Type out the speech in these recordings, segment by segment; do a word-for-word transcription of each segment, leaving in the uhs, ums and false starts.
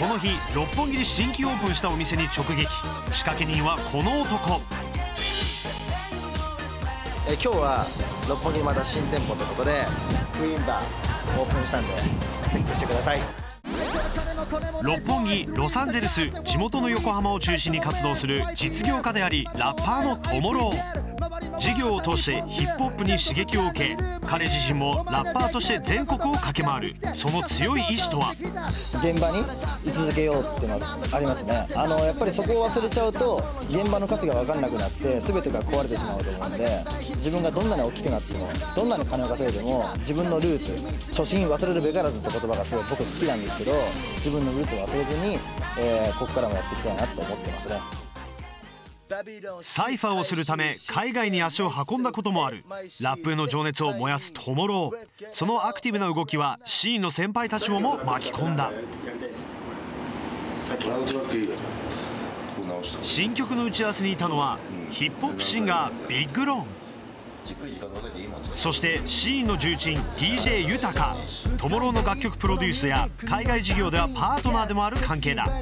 この日六本木に新規オープンしたお店に直撃。仕掛け人はこの男。 え今日は六本木にまた新店舗ということでクイーンバーオープンしたんでチェックしてください。 六本木、ロサンゼルス、地元の横浜を中心に活動する実業家でありラッパーのトモロー。事業を通してヒップホップに刺激を受け、彼自身もラッパーとして全国を駆け回る。その強い意志とは。 現場に居続けようっていうのはありますね。あのやっぱりそこを忘れちゃうと現場の価値が分かんなくなって全てが壊れてしまうと思うんで、自分がどんなに大きくなってもどんなに金を稼いでも自分のルーツ、初心忘れるべからずって言葉がすごい僕好きなんですけど、自分のルーツを忘れずに、えー、ここからもやっていきたいなと思ってますね。 サイファーをするため海外に足を運んだこともある。ラップへの情熱を燃やすトモロー。そのアクティブな動きはシーンの先輩たちをも巻き込んだ。新曲の打ち合わせにいたのはヒップホップシンガービッグロン、そしてシーンの重鎮 ディージェー ユタカ。トモローの楽曲プロデュースや海外事業ではパートナーでもある関係だ。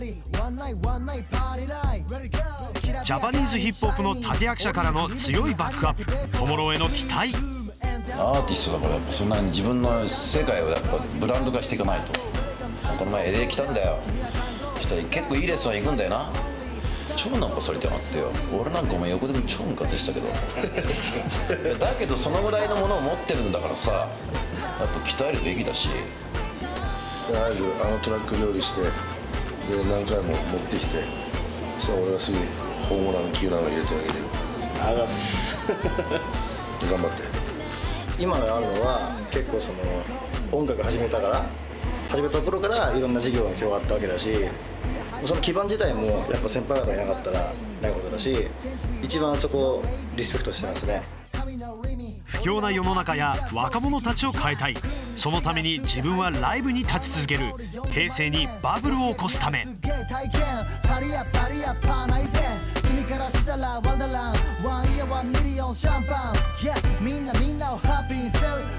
ジャパニーズヒップホップの立役者からの強いバックアップ。トモローへの期待。 アーティストだからやっぱそんなに自分の世界をやっぱブランド化していかないと。この前エレ来たんだよ。そしたら結構いいレッスン行くんだよな。超ナンパされてなってよ。俺なんかお前横でも超ムカってしたけどだけどそのぐらいのものを持ってるんだからさ、やっぱ鍛えるべきだし。 早くあのトラック料理してで何回も持ってきて、そしたら俺がすぐホームラン急なの入れてあげる。 あざっす頑張って。 今があるのは結構その音楽始めたから始めた頃からいろんな事業が広がったわけだし、その基盤自体もやっぱ先輩方がいなかったらないことだし、一番そこをリスペクトしてますね。 不況な世の中や若者たちを変えたい。そのために自分はライブに立ち続ける。平成にバブルを起こすため。君からしたらワンダーランド、ワンイヤーワンミリオンシャンパン、yeah、みんなみんなをハッピーにする。